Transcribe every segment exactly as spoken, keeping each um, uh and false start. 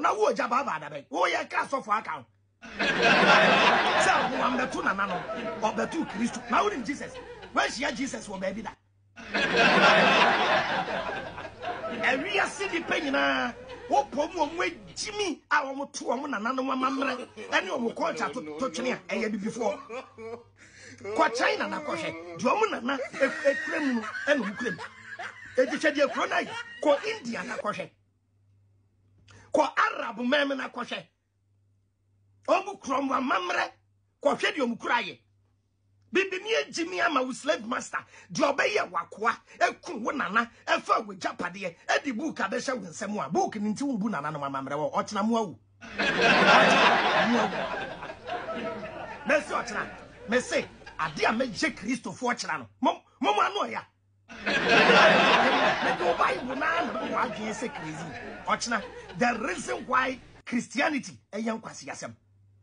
na wo ja baba da be wo ye ka so for account so mo betu na na no o betu Christ na wo in Jesus when she Jesus wo baby da every city penina wo pom wo mo jimi a wo mo to wo na na no mamre ene wo mo culture to to twene a eye bibifo kwa China na kohwe di wo na na ekrem no ene wo krem ejihwe di ekro na ko India na kohwe ko Arab meme na kohwe omu krom wa mamre kohwe di omu kuraye bibi ni ejimi ama wo slave master di obeye wakoa ekun wo nana efa wo japade e di book abehye wo nsem a book ni nti wo bu nana no mamre wo ochena mo awu Messi ochena Messi ade a meje Christopher ochena no mom mom anu ya me do Bible na na wo adwen se crazy ochena the reason why Christianity eyan kwase yasem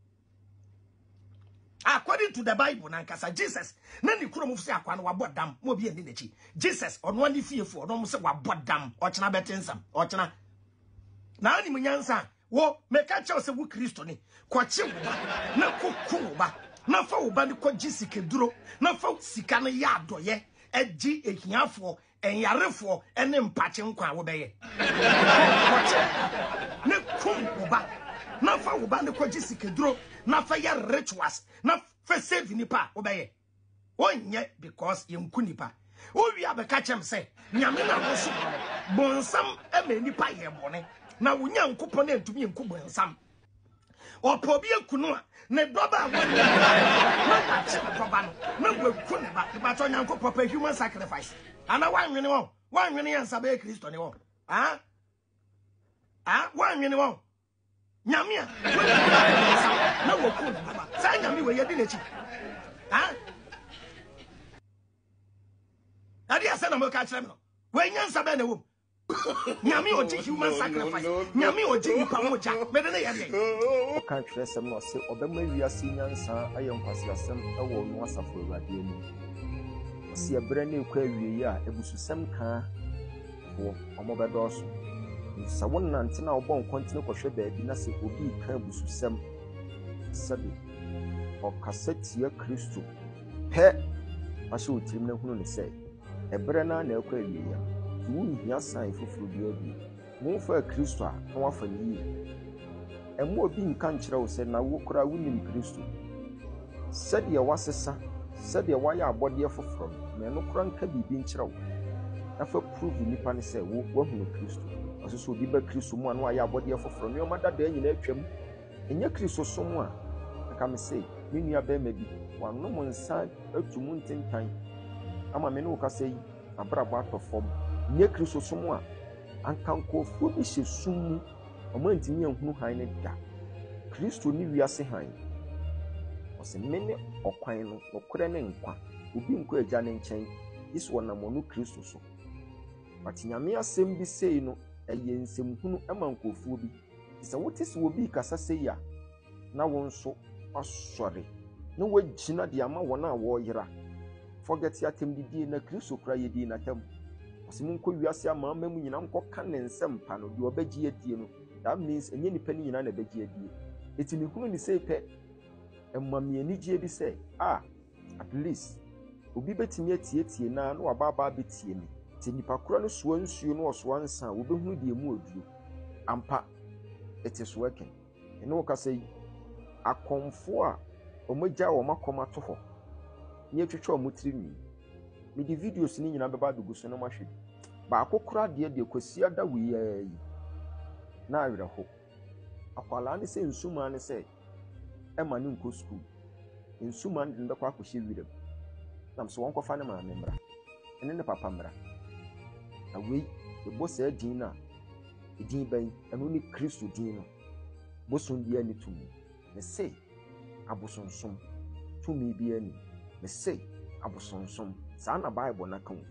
according to the Bible nankasa Jesus na ni kuro mufse akwa no wabodam mo bi eni nechi Jesus ono ani fiefo ono mse wabodam ochena betensam ochena na ani munyansa wo meka che se wo Kristo ni kwache wo ba na kokku wo ba na fa wo ba ni ko gisike duro na fa sika no ya adoye eji ehiafo enyarefo ene mpache nkwa wo beye kwache ne kum wo ba na fa wo ba ni ko gisike duro na fa ya rituals na fa save nipa obeye onye because yenku nipa o wi abeka chem se nyame na wo so bonsam e me nipa ye bone na wo nyankopon na ntumi yenku bonsam opobi ekunu a ne doba woni na wache doba no na waku ne ba ba to nyankopon pa human sacrifice ana wanwene won wanwene yansa be Kristo ne won ah ah wanwene won Nyamia, na woku baba. Sa nyami we yedi nechi. Ha? Adi asa na mo ka kire me no. We nyansa be na wom. Nyami oji human sacrifice. Nyami oji nipa moja. Me de na yede. O ka kire sem no se obema wiase nyansa aye nkwase asem e wo no asafo awade mu. O se ebre na ekwa awie a ebususem ka wo omobedoso. Sa wonna ntina obon kontine kohwe baabi na se obi ka bususem sabi o kasetia Kristo pe aso otirim na hunu ne se ebre na na ekwa awie ya wu nhia san fufuru bi abi mo fa Kristo a na wafa ni emo obi nka nkyere wo se na wo kura wunim Kristo sade ya wasesa sade ya waya abode foforo me no kura nka bibi nkyere wo na fa prove nipa ne se wo wahunu Kristo so bi ba Kristo mu anu aya abode foforo me o madada nyina atwam enye Kristo so mu a aka me sei me nua ba ma bi wano mo nsa atumu ntentan ama me ne wo ka sei abrabo atofom enye Kristo so mu a ankanko fu bi hye sum o ma ntimi ehunu han ne da Kristo ni wiase han o se me ne okwan no okure ne nkwa obi nko agya ne nkyɛn is wona mo no Kristo so atinyame asɛm bi sei no eye nsemhunu emankofuo bi se wotese obi kasa seya na wonso asore na wagina de ama wona wo yera forget ya tem didie na Kristo kra yedi na tem osimu nko wiase ama mamu nyina nko ka ne nsempa no de obagi adie no that means enye nipa ni nyina na bagi adie etimi hunu ni sei pe emamie ni gie bi sei ah at least obi betimi atietie na na wababa betie ni ti nipa kura no so nsuo no so ansa wo behunu de emu oduo ampa it is working ene wo ka sei akomfo a omagya wo makoma to ho ni atwetwe omutiri ni me di videos ni nyina beba dugu so no mahwe ba akokura de de kwasia da wi yi na awere ho akwala ne se nsuma ne se e ma ne nko school nsuma ne ndakwa akohye wirem nam so won kofa ne ma memra ene ne papa mra awei the boss e din na din ban anu ni Kristo din no boson dia ni tumi me say abosonsom tumi bi ani me say abosonsom sa na Bible na kan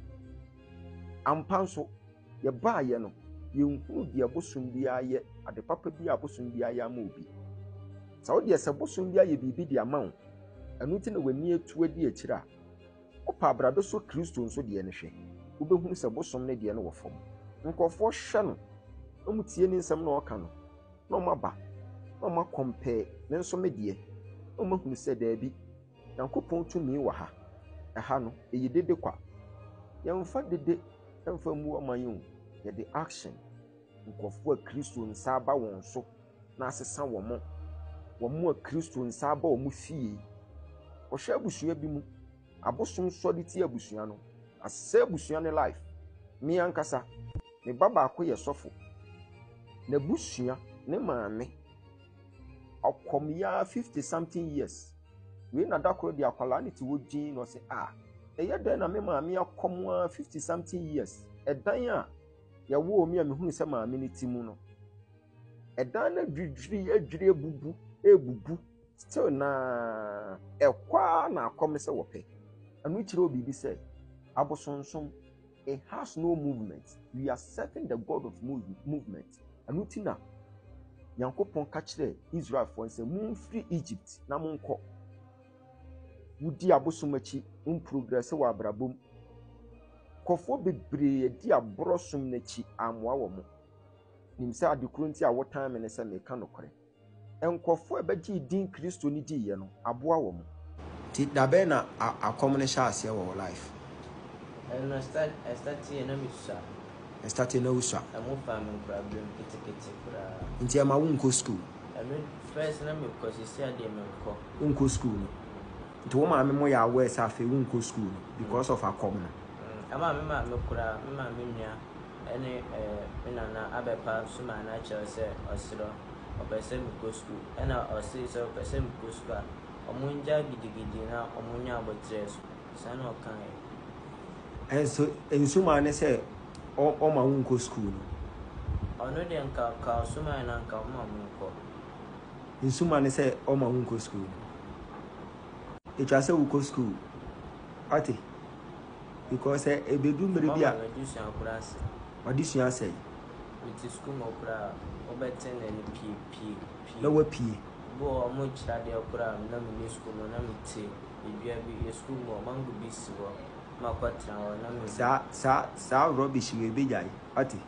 ampanso ye ba ye no ye nhunu dia boson bi aye ade papa bi aboson bi aye ama obi sa wo dia se boson bi aye bibi dia ma anu ti na wani etu adi akira opa brado so Kristo nso dia ne hwe ubehunu se bosom ne de no wo fom nkofo hwe no omutie ni nsem na oka no no maba no ma compare ne nso me de no ma hunu se da bi Yankopɔn tumi wɔ ha ɛha no eyi dede kwa yɛmfa dede ɛmfa mu amanyo yɛde action nkɔfo a Kristo nsa aba wɔn so na asesa wɔn mo wɔn a Kristo nsa aba wɔn fie ɔhwɛ abusua bi mu abosom sɔde ti abusua no asɛ abusua ne life me ankasa me baba akɔ yɛ sɔfo na abusua ne maame ɔkɔm ya fifty something years we na dakoro de akwala ne ti wodin no se ah ɛyɛ dan na me maame akɔm fifty something years ɛdan a yɛwo omi a mehunu sɛ maame ne ti mu no ɛdan na dwidwiri adwiri ebubu ebubu still na ɛkwa na akɔm sɛ wɔpɛ anu kyerɛ obi bi sɛ abosonsom it has no movement we are serving the God of move, movement anu ti na Yankopɔn ka kyerɛ Israel fo sɛ mumfiri Egypt na monkɔ wudi abosom akyi um progress wɔ abrabom kɔfo bebree di abrosom n'akyi amoa wɔ mo nim sɛ adekoro nti a wotan me ne sɛ meka nokore enkɔfo ebegye din Kristo ni di ye no aboa wɔ mo ti da bɛ na akɔm ne hyɛ ase wɔ life and I start I start here na me sha I start na usha I'm family problem kete kete kura nti ama wo nko school I mean first na me because you say dey me nko nko school no nti wo ma me mo ya aware sa fe wo nko school because of akɔm no ama me ma me kura me ma me nua ene eh me nana abepa so ma na kyerɛ sɛ ɔsero ɔpɛsɛ me go school ena ɔse sɛ ɔpɛsɛ me go school ɔmonja gidigidi na ɔmonya abotre so sana ɔkan enso enso ma ne sɛ o ma wo nko school no ɔno de nka ka so ma na nka ma mo nko enso ma ne sɛ o ma wo nko school e twa sɛ wo ko school ati because e bedu mere bia reduce akura ase audition ase with school mo kura obeten na ni pie pie pie na wa pie bo o mo kira de kura na me school mo na me te e bia bi school mo mango bi si wo ma kwatra wo na me sa sa sa rubbish we be jai ati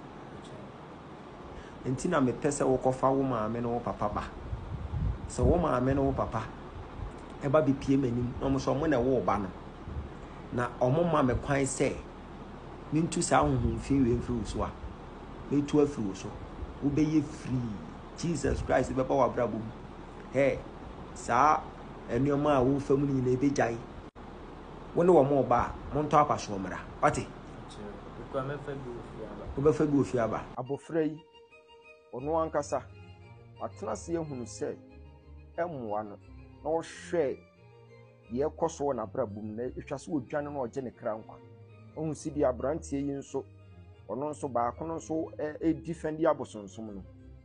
enti na me pese wo kofa wo maame no wo papa ba so wo maame no wo papa e ba bi pie manim no mo so mo na wo ba no na omo ma me kwan se mintu sa honhom fi we mfiri so a metu afiri so wo be ye free Jesus Christ be ba wa brabo he sa enuoma a wo fam ni na e be jai wo ne wo mo ba mo nto apaso mra ati ko me fa bi ofi aba wo be fa bi ofi aba abofra yi ono ankasa atena se ehunu se emmoa no na wo hwe ye koso na brabum na etwase odwane na oje ne kra nkwa ohun si di abrantie yi nso ono nso ba ko no nso e defend abosonsom no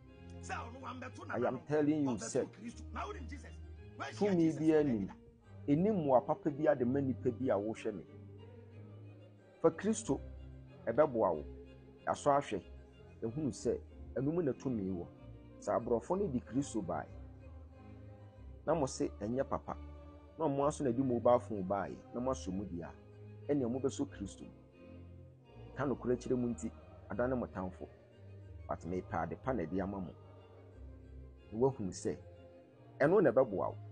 I am telling you say to me bi anim enim wa papa bi ade manipa bi a wo hwe me fa Kristo ebeboa wo aso ahwe ehunu se enum na to me wo sa abrofo ne di Kristo bai na mo se enye papa na mo aso na di mobile phone bai na mo aso mu dia ene mo beso Kristo kan okura kire mu nti adane mo tamfo but me pa de pa na di amamo wo hunu se eno na beboa wo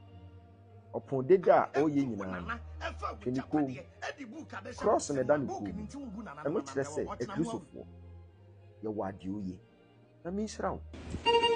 opon deda o ye nyina tweniko cross na dan ko eno kire se e Kristofo ye wade oye na me nhyira wo